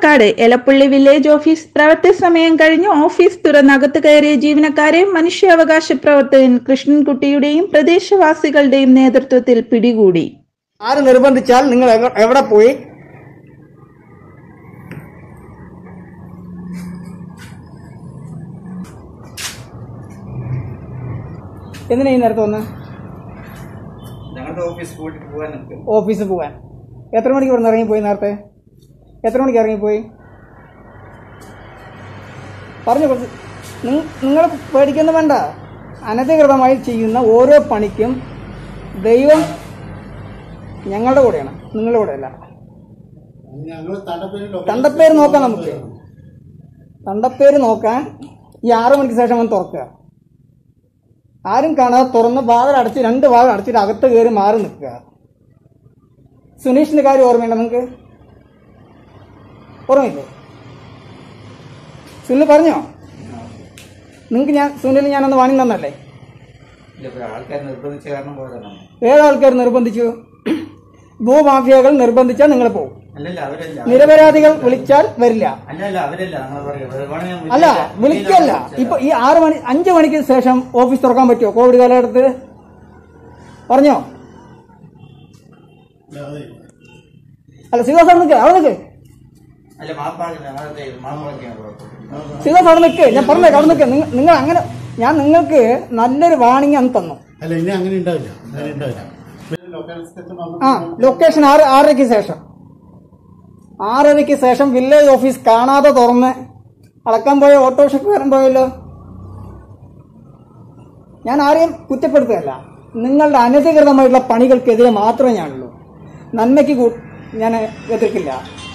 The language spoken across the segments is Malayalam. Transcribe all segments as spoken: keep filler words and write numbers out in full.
പാലക്കാട് എലപ്പുള്ളി വില്ലേജ് ഓഫീസ് പ്രവൃത്തി സമയം കഴിഞ്ഞ് ഓഫീസ് തുറന്നകത്ത് കയറിയ ജീവനക്കാരെ മനുഷ്യാവകാശ പ്രവർത്തകൻ കൃഷ്ണൻകുട്ടിയുടെയും പ്രദേശവാസികളുടെയും നേതൃത്വത്തിൽ പിടികൂടി. ആര് നിർബന്ധിച്ചാൽ നിങ്ങൾ എവിടെ പോയി? എന്തിനാ ഈ നേരത്തെ വന്ന്? ഓഫീസിൽ പോകാൻ. എത്ര മണിക്ക് ഇവിടെ നിന്ന് ഇറങ്ങിപ്പോയി? നേരത്തെ എത്ര മണിക്ക് ഇറങ്ങിപ്പോയി? പറഞ്ഞു കൊടുത്ത്. നിങ്ങൾ പേടിക്കുന്ന വേണ്ട. അനധികൃതമായി ചെയ്യുന്ന ഓരോ പണിക്കും ദൈവം ഞങ്ങളുടെ കൂടെയാണ്, നിങ്ങളുടെ കൂടെയല്ല. തണ്ടപ്പേര് നോക്കാൻ നമുക്ക് തണ്ടപ്പേര് നോക്കാൻ ഈ ആറു മണിക്ക് ശേഷം വന്ന് തുറക്കുക. ആരും കാണാതെ തുറന്ന് വാതിൽ അടച്ച് രണ്ട് വാതിൽ അടച്ചിട്ട് അകത്ത് കയറി മാറി നിൽക്കുക. സുനീഷിന്റെ കാര്യം ഓർമ്മയുണ്ടോ നിങ്ങൾക്ക്? ഓർമ്മയില്ലേ? സുനിൽ പറഞ്ഞോ? നിങ്ങൾക്ക് ഞാൻ സുനിൽ ഞാനൊന്ന് വാങ്ങി തന്നല്ലേ? ഏതാൾക്കാർ നിർബന്ധിച്ചു? ഭൂമാഫിയകൾ നിർബന്ധിച്ചാൽ നിങ്ങൾ പോകും. നിരപരാധികൾ വിളിച്ചാൽ വരില്ല. അല്ല, വിളിക്കല്ല. ഇപ്പൊ ഈ ആറ് മണി അഞ്ചു മണിക്ക് ശേഷം ഓഫീസ് തുറക്കാൻ പറ്റുമോ? കോവിഡ് കാലഘട്ടത്ത് പറഞ്ഞോ? അല്ല, ശ്രീവാസ് അവിടെ നിൽക്ക്, അവിടെ നിൽക്ക്, ശ്രീവാസ് അവിടെ നിൽക്ക്. ഞാൻ പറഞ്ഞേക്കാം, അവിടെ നിൽക്ക്. നിങ്ങൾ അങ്ങനെ ഞാൻ നിങ്ങൾക്ക് നല്ലൊരു വാണിംഗ് അന്ന് തന്നു. ആ, ലൊക്കേഷൻ ആറ് ആറരയ്ക്ക് ശേഷം ആറരയ്ക്ക് ശേഷം വില്ലേജ് ഓഫീസ് കാണാതെ തുറന്ന് അളക്കാൻ പോയ ഓട്ടോറിക്ഷക്കാരൻ പോയല്ലോ. ഞാൻ ആരെയും കുറ്റപ്പെടുത്തുകയല്ല. നിങ്ങളുടെ അനധികൃതമായിട്ടുള്ള പണികൾക്കെതിരെ മാത്രമേ ഞാനുള്ളൂ. നന്മയ്ക്ക് ഞാൻ എതിർക്കില്ല.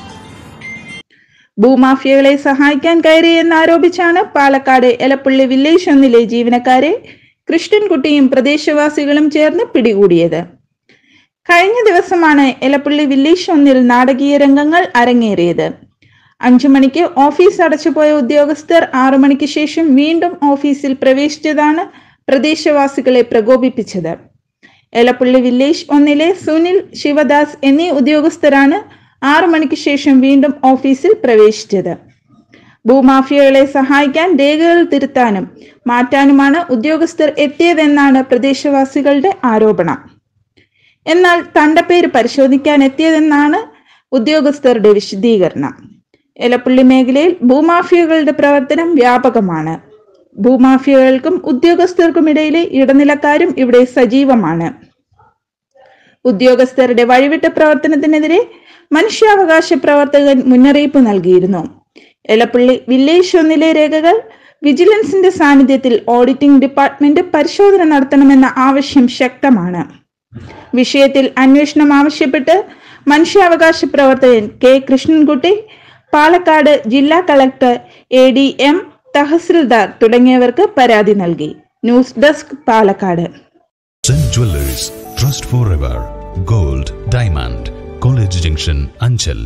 ഭൂമാഫിയകളെ സഹായിക്കാൻ കയറി എന്നാരോപിച്ചാണ് പാലക്കാട് എലപ്പുള്ളി വില്ലേജ് ഒന്നിലെ ജീവനക്കാരെ കൃഷ്ണൻകുട്ടിയും പ്രദേശവാസികളും ചേർന്ന് പിടികൂടിയത്. കഴിഞ്ഞ ദിവസമാണ് എലപ്പുള്ളി വില്ലേജ് ഒന്നിൽ നാടകീയ രംഗങ്ങൾ അരങ്ങേറിയത്. അഞ്ചു മണിക്ക് ഓഫീസ് അടച്ചുപോയ ഉദ്യോഗസ്ഥർ ആറു മണിക്ക് ശേഷം വീണ്ടും ഓഫീസിൽ പ്രവേശിച്ചതാണ് പ്രദേശവാസികളെ പ്രകോപിപ്പിച്ചത്. എലപ്പുള്ളി വില്ലേജ് ഒന്നിലെ സുനിൽ, ശിവദാസ് എന്നീ ഉദ്യോഗസ്ഥരാണ് ആറു മണിക്ക് ശേഷം വീണ്ടും ഓഫീസിൽ പ്രവേശിച്ചത്. ഭൂമാഫിയകളെ സഹായിക്കാൻ രേഖകൾ തിരുത്താനും മാറ്റാനുമാണ് ഉദ്യോഗസ്ഥർ എത്തിയതെന്നാണ് പ്രദേശവാസികളുടെ ആരോപണം. എന്നാൽ തണ്ടപ്പേര് പരിശോധിക്കാൻ എത്തിയതെന്നാണ് ഉദ്യോഗസ്ഥരുടെ വിശദീകരണം. എലപ്പുള്ളി മേഖലയിൽ ഭൂമാഫിയകളുടെ പ്രവർത്തനം വ്യാപകമാണ്. ഭൂമാഫിയകൾക്കും ഉദ്യോഗസ്ഥർക്കുമിടയിലെ ഇടനിലക്കാരും ഇവിടെ സജീവമാണ്. ഉദ്യോഗസ്ഥരുടെ വഴിവിട്ട പ്രവർത്തനത്തിനെതിരെ മനുഷ്യാവകാശ പ്രവർത്തകൻ മുന്നറിയിപ്പ് നൽകിയിരുന്നു. എലപ്പുള്ളി വില്ലേജ് ഒന്നിലെ രേഖകൾ വിജിലൻസിന്റെ സാന്നിധ്യത്തിൽ ഓഡിറ്റിംഗ് ഡിപ്പാർട്ട്മെന്റ് പരിശോധന നടത്തണമെന്ന ആവശ്യം ശക്തമാണ്. വിഷയത്തിൽ അന്വേഷണം ആവശ്യപ്പെട്ട് മനുഷ്യാവകാശ പ്രവർത്തകൻ കെ കൃഷ്ണൻകുട്ടി പാലക്കാട് ജില്ലാ കളക്ടർ, എ ഡി എം, തഹസിൽദാർ തുടങ്ങിയവർക്ക് പരാതി നൽകി. News desk, Palakkad. Saint Jewellers, trust forever, gold, diamond, college junction, Anchal.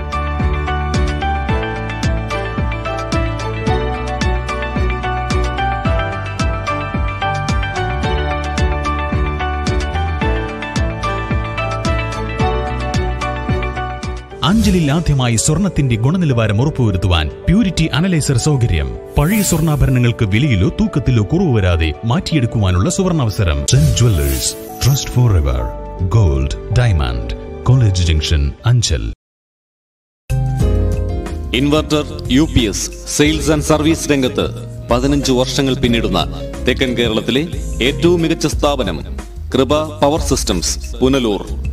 അഞ്ചലിൽ ആദ്യമായി സ്വർണത്തിന്റെ ഗുണനിലവാരം ഉറപ്പുവരുത്തുവാൻ പ്യൂരിറ്റി അനലൈസർ സൗകര്യം. പഴയ സ്വർണ്ണാഭരണങ്ങൾക്ക് വിലയിലോ തൂക്കത്തിലോ കുറവ് വരാതെ മാറ്റിയെടുക്കുവാനുള്ള സുവർണാവസരം. Saint Jewellers, trust forever, gold, diamond, college junction, Anchal. Inverter, U P S, sales and service രംഗത്ത് പതിനഞ്ച് വർഷങ്ങൾ പിന്നിടുന്ന തെക്കൻ കേരളത്തിലെ ഏറ്റവും മികച്ച സ്ഥാപനം കൃപ പവർ സിസ്റ്റംസ്, പുനലൂർ.